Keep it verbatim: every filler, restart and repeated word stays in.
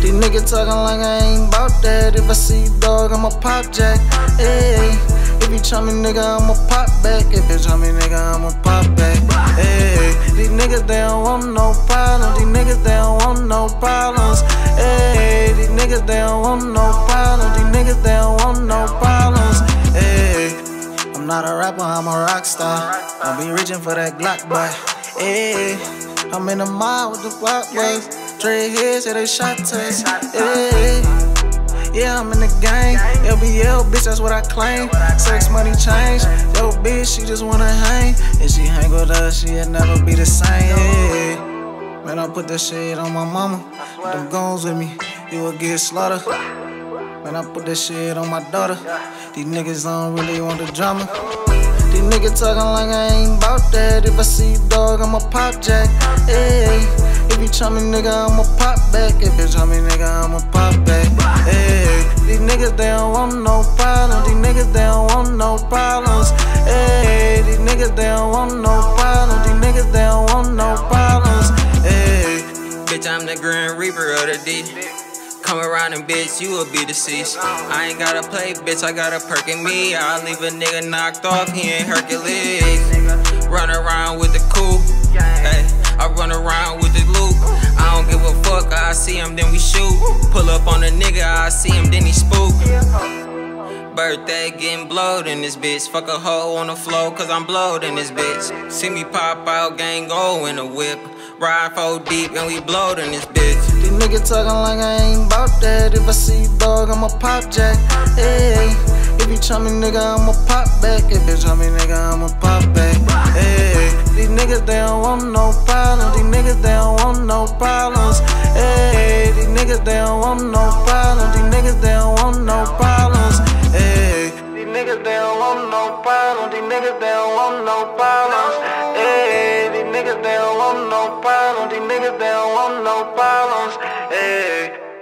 These niggas talking like I ain't bout that. If I see you, dog, I'ma pop jack. Hey, if you try me, nigga, I'ma pop back. If you try me, nigga, I'ma pop back. Hey, these niggas, they don't want no problems. These niggas, they don't want no problems. Hey, these niggas, they don't want no problems. These niggas, they don't want no problems. Hey, I'm not a rapper, I'm a rock star. I'll be reaching for that Glock, boy. Hey, I'm in the mall with the block boys. Dread heads, yeah, they shot test. Hey, yeah, I'm in the gang. L B L, bitch, that's what I claim. Sex, money, change. Yo, bitch, she just wanna hang. If she hang with us, she'll never be the same. Hey, man, I put that shit on my mama. Them guns with me, you will get slaughtered. Man, I put that shit on my daughter. These niggas don't really want the drama. These niggas talking like I ain't bout that. If I see you, dog, I'ma pop jack. Hey, if you try me, nigga, I'ma pop back. If you try me, nigga, I'ma pop back. Hey, these niggas, they don't want no problems. These niggas, they don't want no problems. Hey, these niggas, they don't want no problems. These niggas, they don't want no problems. Hey, bitch, I'm the Grim Reaper of the D. Come around and bitch, you will be deceased. I ain't gotta play, bitch, I got a perk in me. I'll leave a nigga knocked off, he ain't Hercules. Run around with the coupe, hey, I run around with the loop. I don't give a fuck, I see him, then we shoot. Pull up on a nigga, I see him, then he spook. Birthday getting blowed in this bitch. Fuck a hoe on the floor, cause I'm blowed in this bitch. See me pop out, gang go in a whip. Ride four deep and we blowed in this bitch. These niggas talking like I ain't bout that. If I see you, dog, I'ma pop jack. Hey, if you try me, nigga, I'ma pop back. If you try me, nigga, I'ma pop back. Hey, these niggas, they don't want no problems. These niggas, they don't want no problems. Hey, these niggas, they don't want no problems. These niggas, they don't want no problems. Hey, these niggas, they don't want no problems. These niggas, they don't want no problems. Hey, these niggas, they don't want no problems. These niggas, they don't want no problems. Hey.